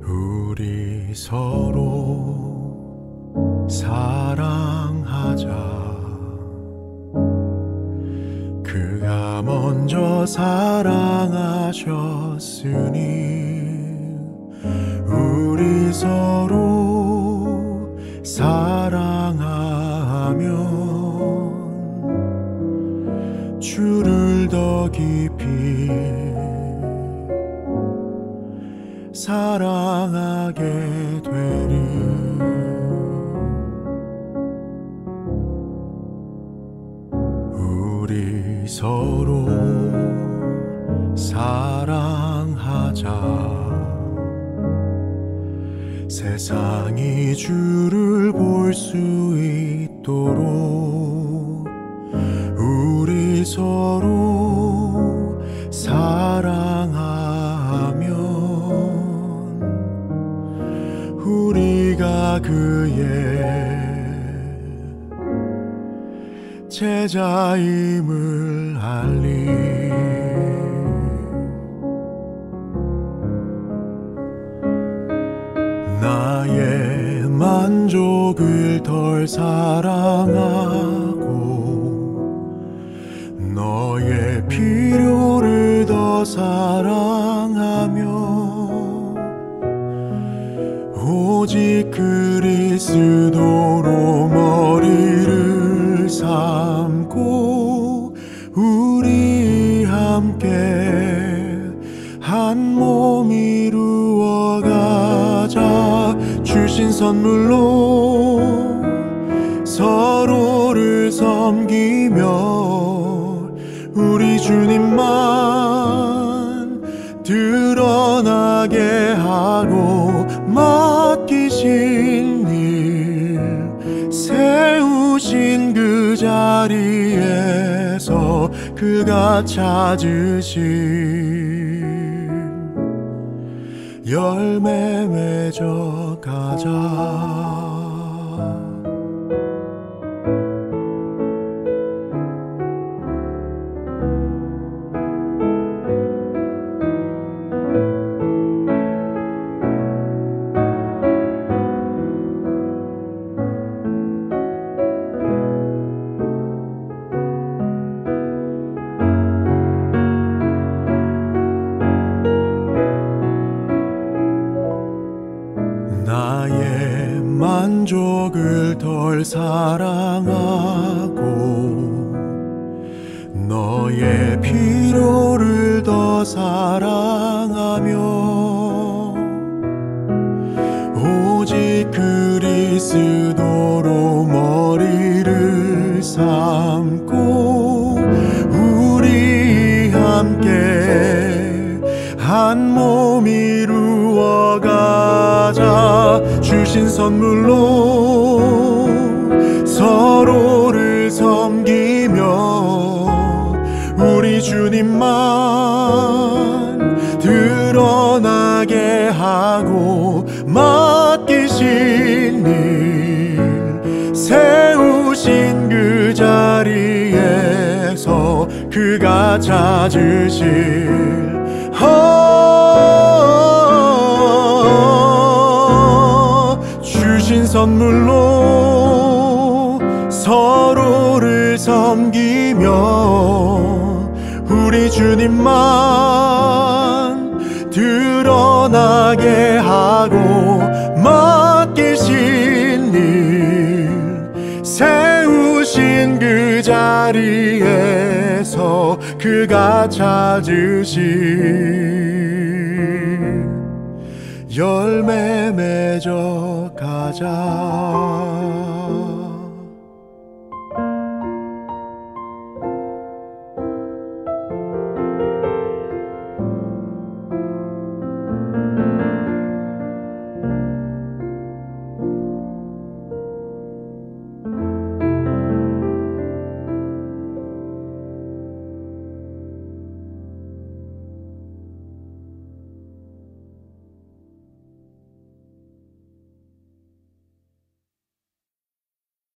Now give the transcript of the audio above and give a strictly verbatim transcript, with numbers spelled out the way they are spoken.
우리 서로 사랑하자. 그가 먼저 사랑하셨으니 우리 서로 사랑하면 주를 더 깊이 사랑하게 되리. 우리 서로 사랑하자. 세상이 주를 볼 수 있도록 우리 서로 사랑하면 우리가 그의 제자임을 알리. 나의 만족을 덜 사랑하고 너의 필요를 더 사랑하며 오직 그리스도로 머리를 삼고 우리 함께 한 몸 이루어가자. 주신 선물로 서로를 섬기며 우리 주님만 드러나게 하고 맡기신 일 세우신 그 자리에서 그가 찾으신 열매 맺어 가자. 나의 만족을 덜 사랑하고 너의 필요를 더 사랑하며 오직 그리스도로 머리를 삼고 우리 함께 한 몸 이루어가자. 주신 선물로 서로를 섬기며 우리 주님만 드러나게 하고 맡기신 일 세우신 그 자리에서 그가 찾으실 주신 선물로 서로를 섬기며 우리 주님만 드러나게 하고 맡기신 일 세우신 그 자리에서 그가 찾으신 열매 맺어 가자.